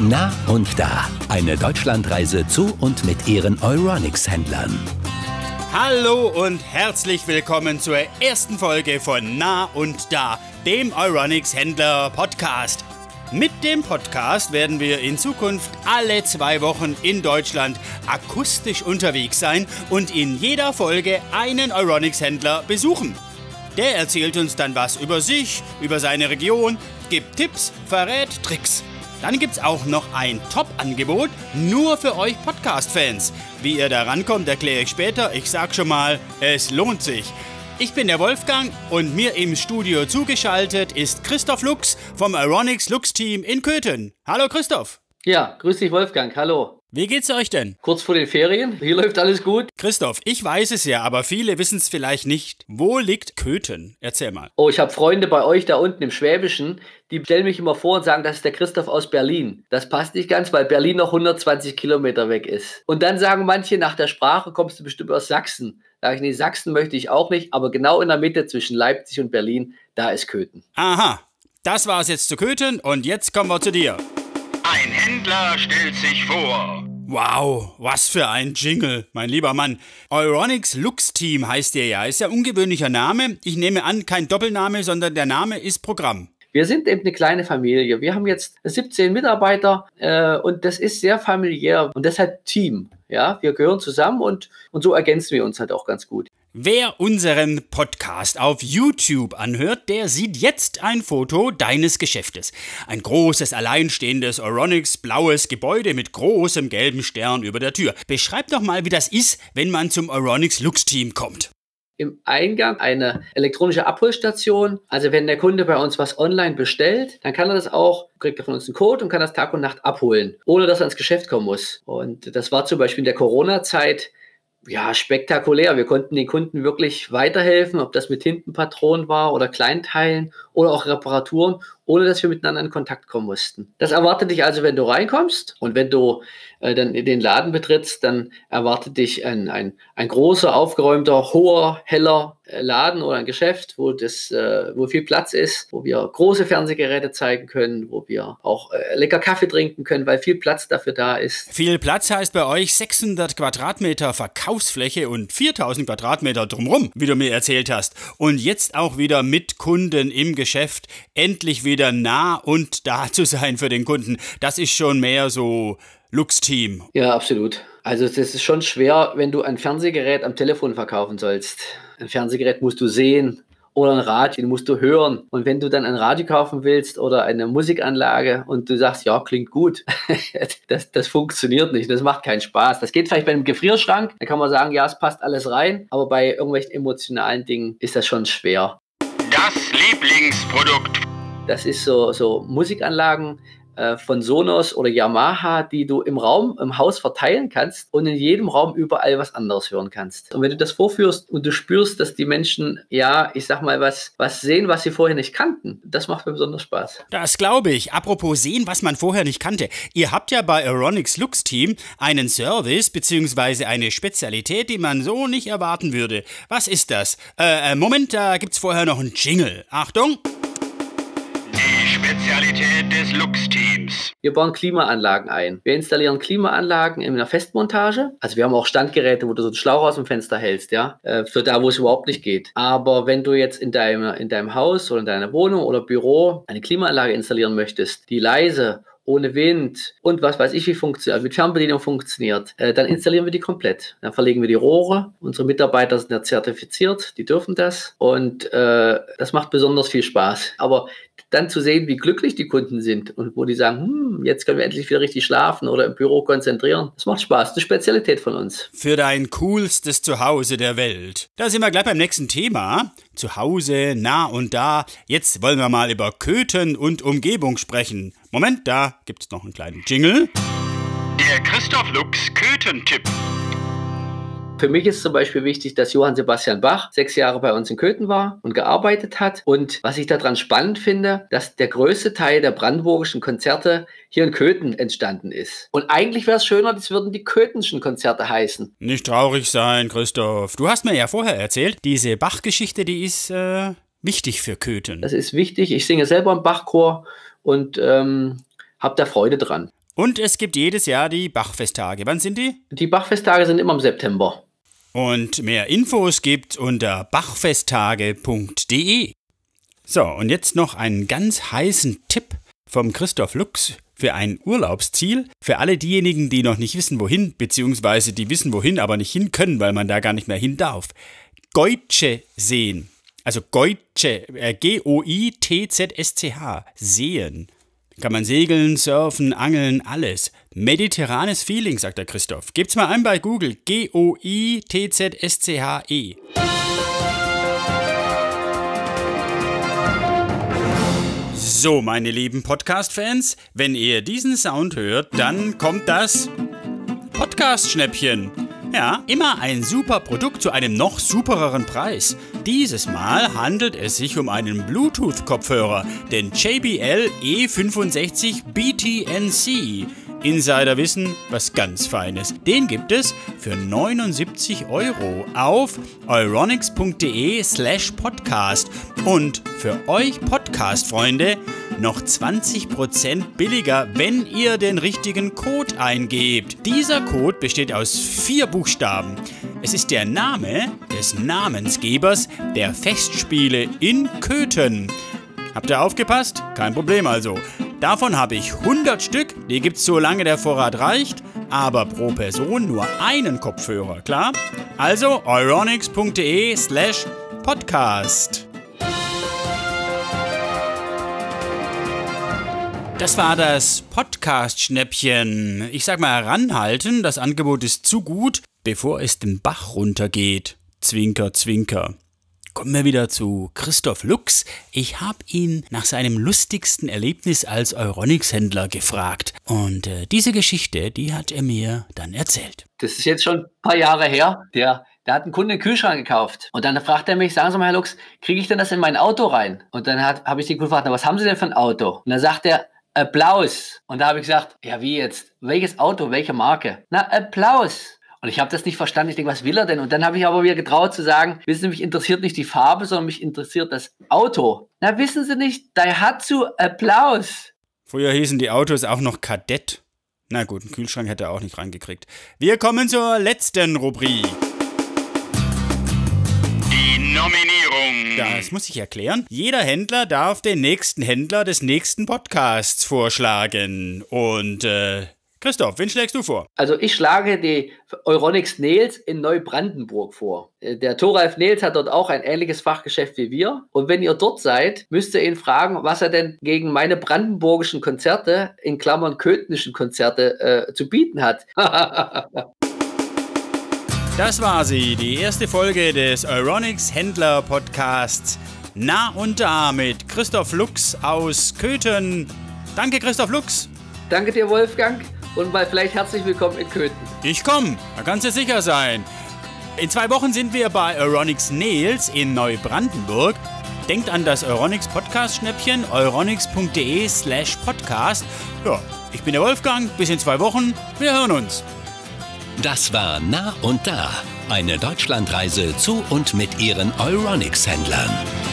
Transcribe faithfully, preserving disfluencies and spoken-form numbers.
Na und da, eine Deutschlandreise zu und mit ihren Euronics-Händlern. Hallo und herzlich willkommen zur ersten Folge von Na und Da, dem Euronics-Händler-Podcast. Mit dem Podcast werden wir in Zukunft alle zwei Wochen in Deutschland akustisch unterwegs sein und in jeder Folge einen Euronics-Händler besuchen. Der erzählt uns dann was über sich, über seine Region, gibt Tipps, verrät Tricks. Dann gibt's auch noch ein Top-Angebot nur für euch Podcast-Fans. Wie ihr da rankommt, erkläre ich später. Ich sag schon mal, es lohnt sich. Ich bin der Wolfgang und mir im Studio zugeschaltet ist Christoph Lux vom Euronics Lux Team in Köthen. Hallo Christoph. Ja, grüß dich Wolfgang, hallo. Wie geht's euch denn? Kurz vor den Ferien, hier läuft alles gut. Christoph, ich weiß es ja, aber viele wissen es vielleicht nicht. Wo liegt Köthen? Erzähl mal. Oh, ich habe Freunde bei euch da unten im Schwäbischen, die stellen mich immer vor und sagen, das ist der Christoph aus Berlin. Das passt nicht ganz, weil Berlin noch hundertzwanzig Kilometer weg ist. Und dann sagen manche, nach der Sprache kommst du bestimmt aus Sachsen. Da sage ich, nee, Sachsen möchte ich auch nicht, aber genau in der Mitte zwischen Leipzig und Berlin, da ist Köthen. Aha, das war's jetzt zu Köthen und jetzt kommen wir zu dir. Ein Händler stellt sich vor. Wow, was für ein Jingle, mein lieber Mann. Euronics Lux Team heißt ihr ja. Ist ja ein ungewöhnlicher Name. Ich nehme an, kein Doppelname, sondern der Name ist Programm. Wir sind eben eine kleine Familie. Wir haben jetzt siebzehn Mitarbeiter äh, und das ist sehr familiär und deshalb Team. Ja, wir gehören zusammen und, und so ergänzen wir uns halt auch ganz gut. Wer unseren Podcast auf YouTube anhört, der sieht jetzt ein Foto deines Geschäftes. Ein großes, alleinstehendes Euronics blaues Gebäude mit großem gelben Stern über der Tür. Beschreib doch mal, wie das ist, wenn man zum Euronics Lux Team kommt. Im Eingang eine elektronische Abholstation. Also wenn der Kunde bei uns was online bestellt, dann kann er das auch, kriegt er von uns einen Code und kann das Tag und Nacht abholen, ohne dass er ins Geschäft kommen muss. Und das war zum Beispiel in der Corona-Zeit ja spektakulär. Wir konnten den Kunden wirklich weiterhelfen, ob das mit Tintenpatronen war oder Kleinteilen oder auch Reparaturen, ohne dass wir miteinander in Kontakt kommen mussten. Das erwartet dich also, wenn du reinkommst und wenn du äh, dann in den Laden betrittst, dann erwartet dich ein, ein, ein großer, aufgeräumter, hoher, heller äh, Laden oder ein Geschäft, wo, das, äh, wo viel Platz ist, wo wir große Fernsehgeräte zeigen können, wo wir auch äh, lecker Kaffee trinken können, weil viel Platz dafür da ist. Viel Platz heißt bei euch sechshundert Quadratmeter Verkaufsfläche und viertausend Quadratmeter drumrum, wie du mir erzählt hast. Und jetzt auch wieder mit Kunden im Geschäft, endlich wieder nah und da zu sein für den Kunden. Das ist schon mehr so Lux-Team. Ja, absolut. Also es ist schon schwer, wenn du ein Fernsehgerät am Telefon verkaufen sollst. Ein Fernsehgerät musst du sehen oder ein Radio, den musst du hören. Und wenn du dann ein Radio kaufen willst oder eine Musikanlage und du sagst, ja, klingt gut, das, das funktioniert nicht, das macht keinen Spaß. Das geht vielleicht bei einem Gefrierschrank, da kann man sagen, ja, es passt alles rein, aber bei irgendwelchen emotionalen Dingen ist das schon schwer. Das Lieblingsprodukt. Das ist so, so Musikanlagen äh, von Sonos oder Yamaha, die du im Raum, im Haus verteilen kannst und in jedem Raum überall was anderes hören kannst. Und wenn du das vorführst und du spürst, dass die Menschen, ja, ich sag mal, was, was sehen, was sie vorher nicht kannten, das macht mir besonders Spaß. Das glaube ich. Apropos sehen, was man vorher nicht kannte. Ihr habt ja bei Euronics Lux Team einen Service bzw. eine Spezialität, die man so nicht erwarten würde. Was ist das? Äh, Moment, da gibt's vorher noch einen Jingle. Achtung! Die Spezialität des Lux-Teams. Wir bauen Klimaanlagen ein. Wir installieren Klimaanlagen in einer Festmontage. Also wir haben auch Standgeräte, wo du so einen Schlauch aus dem Fenster hältst, ja, für da, wo es überhaupt nicht geht. Aber wenn du jetzt in deinem, in deinem Haus oder in deiner Wohnung oder Büro eine Klimaanlage installieren möchtest, die leise, ohne Wind und was weiß ich wie funktioniert, mit Fernbedienung funktioniert, äh, dann installieren wir die komplett. Dann verlegen wir die Rohre. Unsere Mitarbeiter sind ja zertifiziert, die dürfen das und äh, das macht besonders viel Spaß. Aber dann zu sehen, wie glücklich die Kunden sind und wo die sagen, hm, jetzt können wir endlich wieder richtig schlafen oder im Büro konzentrieren, das macht Spaß. Das ist eine Spezialität von uns. Für dein coolstes Zuhause der Welt. Da sind wir gleich beim nächsten Thema. Zuhause, nah und da. Jetzt wollen wir mal über Köthen und Umgebung sprechen. Moment, da gibt's noch einen kleinen Jingle. Der Christoph Lux Köthen-Tipp. Für mich ist zum Beispiel wichtig, dass Johann Sebastian Bach sechs Jahre bei uns in Köthen war und gearbeitet hat. Und was ich daran spannend finde, dass der größte Teil der brandenburgischen Konzerte hier in Köthen entstanden ist. Und eigentlich wäre es schöner, das würden die Köthenschen Konzerte heißen. Nicht traurig sein, Christoph. Du hast mir ja vorher erzählt, diese Bach-Geschichte, die ist äh, wichtig für Köthen. Das ist wichtig. Ich singe selber im Bachchor und ähm, habe da Freude dran. Und es gibt jedes Jahr die Bachfesttage. Wann sind die? Die Bachfesttage sind immer im September. Und mehr Infos gibt's unter bachfesttage punkt de. So, und jetzt noch einen ganz heißen Tipp vom Christoph Lux für ein Urlaubsziel. Für alle diejenigen, die noch nicht wissen, wohin, beziehungsweise die wissen, wohin, aber nicht hin können, weil man da gar nicht mehr hin darf. Goitze-Seen. Also Goitze, äh, G O I T Z S C H, Seen. Kann man segeln, surfen, angeln, alles. Mediterranes Feeling, sagt der Christoph. Gebt's mal ein bei Google. G O I T Z S C H E. So, meine lieben Podcast-Fans, wenn ihr diesen Sound hört, dann kommt das Podcast-Schnäppchen. Ja, immer ein super Produkt zu einem noch supereren Preis. Dieses Mal handelt es sich um einen Bluetooth-Kopfhörer, den J B L E fünfundsechzig B T N C. Insider wissen, was ganz Feines. Den gibt es für neunundsiebzig Euro auf euronics.de slash podcast. Und für euch Podcast-Freunde noch zwanzig Prozent billiger, wenn ihr den richtigen Code eingebt. Dieser Code besteht aus vier Buchstaben. Es ist der Name des Namensgebers der Festspiele in Köthen. Habt ihr aufgepasst? Kein Problem also. Davon habe ich hundert Stück, die gibt's solange der Vorrat reicht, aber pro Person nur einen Kopfhörer, klar? Also euronics.de slash podcast. Das war das Podcast-Schnäppchen. Ich sag mal ranhalten, das Angebot ist zu gut, bevor es den Bach runtergeht. Zwinker, zwinker. Kommen wir wieder zu Christoph Lux. Ich habe ihn nach seinem lustigsten Erlebnis als Euronics-Händler gefragt. Und äh, diese Geschichte, die hat er mir dann erzählt. Das ist jetzt schon ein paar Jahre her. Der, der hat einen Kunden einen Kühlschrank gekauft. Und dann fragt er mich, sagen Sie mal, Herr Lux, kriege ich denn das in mein Auto rein? Und dann habe ich den Kunden gefragt, na, was haben Sie denn für ein Auto? Und dann sagt er, Applaus. Und da habe ich gesagt, ja wie jetzt? Welches Auto, welche Marke? Na, Applaus. Und ich habe das nicht verstanden. Ich denke, was will er denn? Und dann habe ich aber wieder getraut zu sagen, wissen Sie, mich interessiert nicht die Farbe, sondern mich interessiert das Auto. Na, wissen Sie nicht, Daihatsu, Applaus. Früher hießen die Autos auch noch Kadett. Na gut, einen Kühlschrank hätte er auch nicht reingekriegt. Wir kommen zur letzten Rubrik. Die Nominierung. Das muss ich erklären. Jeder Händler darf den nächsten Händler des nächsten Podcasts vorschlagen. Und, äh... Christoph, wen schlägst du vor? Also ich schlage die Euronics Nails in Neubrandenburg vor. Der Thoralf Nails hat dort auch ein ähnliches Fachgeschäft wie wir. Und wenn ihr dort seid, müsst ihr ihn fragen, was er denn gegen meine brandenburgischen Konzerte, in Klammern köthenischen Konzerte, äh, zu bieten hat. Das war sie, die erste Folge des Euronics Händler Podcasts Na und Da mit Christoph Lux aus Köthen. Danke, Christoph Lux. Danke dir, Wolfgang. Und mal vielleicht herzlich willkommen in Köthen. Ich komme, da kannst du sicher sein. In zwei Wochen sind wir bei Euronics Nails in Neubrandenburg. Denkt an das Euronics Podcast-Schnäppchen, euronics.de slash podcast. Ja, ich bin der Wolfgang, bis in zwei Wochen, wir hören uns. Das war Nah und Da, eine Deutschlandreise zu und mit ihren Euronics-Händlern.